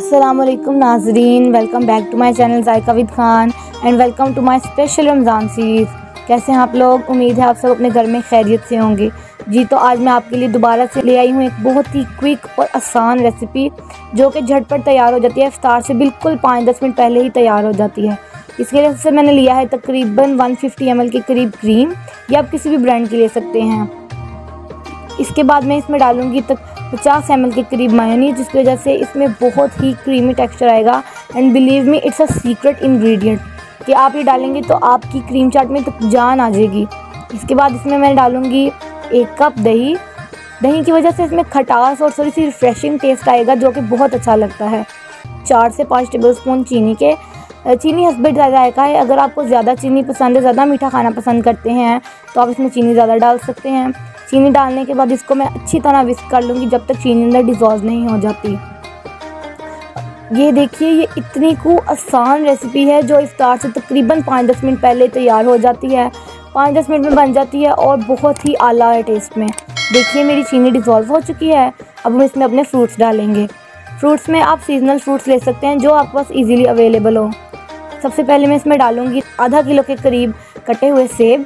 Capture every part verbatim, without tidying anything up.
अस्सलामुअलैकुम नाजरीन, welcome back to my channel Zaika with Khan and welcome to my special Ramzan series. कैसे हैं आप लोग? उम्मीद है आप सब अपने घर में खैरियत से होंगे। जी तो आज मैं आपके लिए दोबारा से ले आई हूँ एक बहुत ही क्विक और आसान रेसिपी जो कि झटपट तैयार हो जाती है। इफ्तार से बिल्कुल पाँच दस मिनट पहले ही तैयार हो जाती है। इसके लिए सबसे मैंने लिया है तकरीबन एक सौ पचास एम एल के करीब क्रीम, या आप किसी भी ब्रांड की ले सकते हैं। इसके बाद मैं इसमें डालूँगी तक पचास एम एल के करीब मायोनीज, जिसकी वजह से इसमें बहुत ही क्रीमी टेक्सचर आएगा। And believe me, it's a secret ingredient कि आप ये डालेंगे तो आपकी क्रीम चाट में तो जान आ जाएगी। इसके बाद इसमें मैं डालूँगी एक कप दही। दही की वजह से इसमें खटास और थोड़ी सी रिफ्रेशिंग टेस्ट आएगा जो कि बहुत अच्छा लगता है। चार से पाँच टेबल स्पून चीनी के चीनी हस्बैंड जायका है। अगर आपको ज़्यादा चीनी पसंद है, ज़्यादा मीठा खाना पसंद करते हैं तो आप इसमें चीनी ज़्यादा डाल सकते हैं। चीनी डालने के बाद इसको मैं अच्छी तरह विस्क कर लूँगी जब तक चीनी अंदर डिज़ोल्व नहीं हो जाती। ये देखिए, ये इतनी को आसान रेसिपी है जो इफ्तार से तकरीबन पाँच दस मिनट पहले तैयार हो जाती है। पाँच दस मिनट में बन जाती है और बहुत ही आला है टेस्ट में। देखिए मेरी चीनी डिज़ोल्व हो चुकी है। अब हम इसमें अपने फ्रूट्स डालेंगे। फ्रूट्स में आप सीजनल फ्रूट्स ले सकते हैं जो आपके पास ईज़िली अवेलेबल हो। सबसे पहले मैं इसमें डालूँगी आधा किलो के करीब कटे हुए सेब।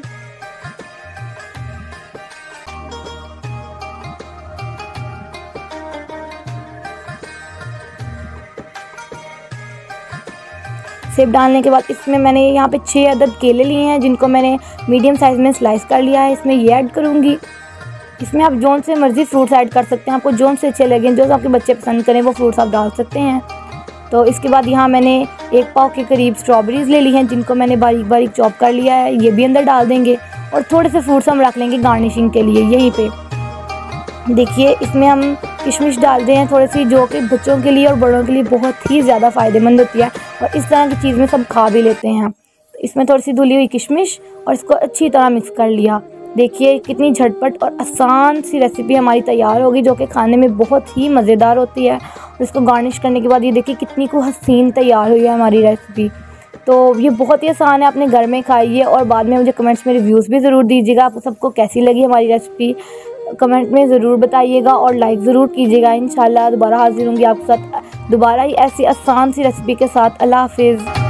सेब डालने के बाद इसमें मैंने यहाँ पे छः अदद केले लिए हैं जिनको मैंने मीडियम साइज़ में स्लाइस कर लिया है। इसमें ये ऐड करूँगी। इसमें आप जौन से मर्ज़ी फ्रूट्स ऐड कर सकते हैं, आपको जौन से अच्छे लगें, जो आपके बच्चे पसंद करें वो फ्रूट्स आप डाल सकते हैं। तो इसके बाद यहाँ मैंने एक पाव के करीब स्ट्रॉबेरीज़ ले ली हैं जिनको मैंने बारीक बारीक चॉप कर लिया है। ये भी अंदर डाल देंगे और थोड़े से फ्रूट्स हम रख लेंगे गार्निशिंग के लिए यहीं पे। देखिए इसमें हम किशमिश डाल दें हैं थोड़ी सी, जो कि बच्चों के लिए और बड़ों के लिए बहुत ही ज़्यादा फ़ायदेमंद होती है और इस तरह की चीज़ में सब खा भी लेते हैं। इसमें थोड़ी सी धुली हुई किशमिश और इसको अच्छी तरह मिक्स कर लिया। देखिए कितनी झटपट और आसान सी रेसिपी हमारी तैयार होगी जो कि खाने में बहुत ही मज़ेदार होती है। और इसको गार्निश करने के बाद ये देखिए कितनी को हसीन तैयार हुई है हमारी रेसिपी। तो ये बहुत ही आसान है, अपने घर में खाइए और बाद में मुझे कमेंट्स में रिव्यूज़ भी ज़रूर दीजिएगा। आपको सबको कैसी लगी हमारी रेसिपी कमेंट में ज़रूर बताइएगा और लाइक ज़रूर कीजिएगा। इंशाल्लाह दोबारा हाजिर होंगी आपके साथ दोबारा ही ऐसी आसान सी रेसिपी के साथ। अल्लाह हाफिज़।